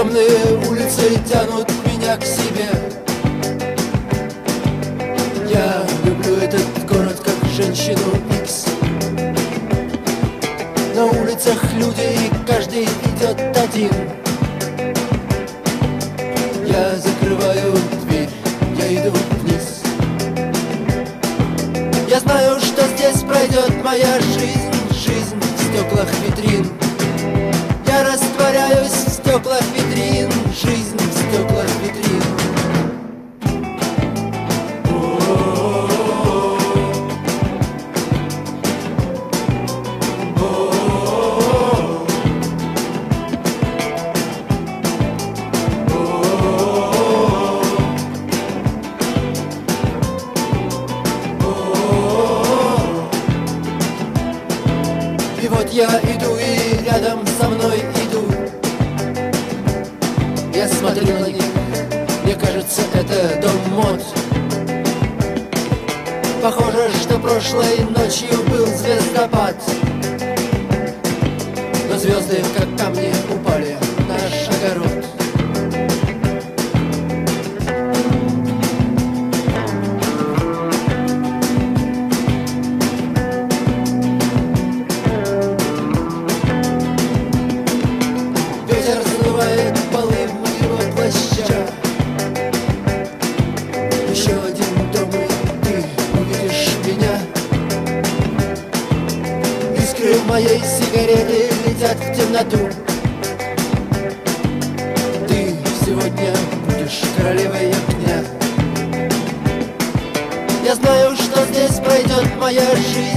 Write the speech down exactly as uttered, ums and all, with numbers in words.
Темные улицы тянут меня к себе. Я люблю этот город как женщину Икс. На улицах люди, и каждый идет один. Я закрываю дверь, я иду вниз. Я знаю, что здесь пройдет моя жизнь, жизнь в стеклах витрин. Я растворяюсь в стеклах витрин, жизнь в стеклах витрин. И вот я иду, и рядом со мной идут. Я смотрю на них, мне кажется, это дом мод. Похоже, что прошлой ночью был звездопад. Но звезды, как камни, упали в наш огород. Ветер сдувает полы моего плаща. Еще один дом, и ты увидишь меня. Искры моей сигареты летят в темноту. Ты сегодня будешь королевой огня. Я знаю, что здесь пройдет моя жизнь,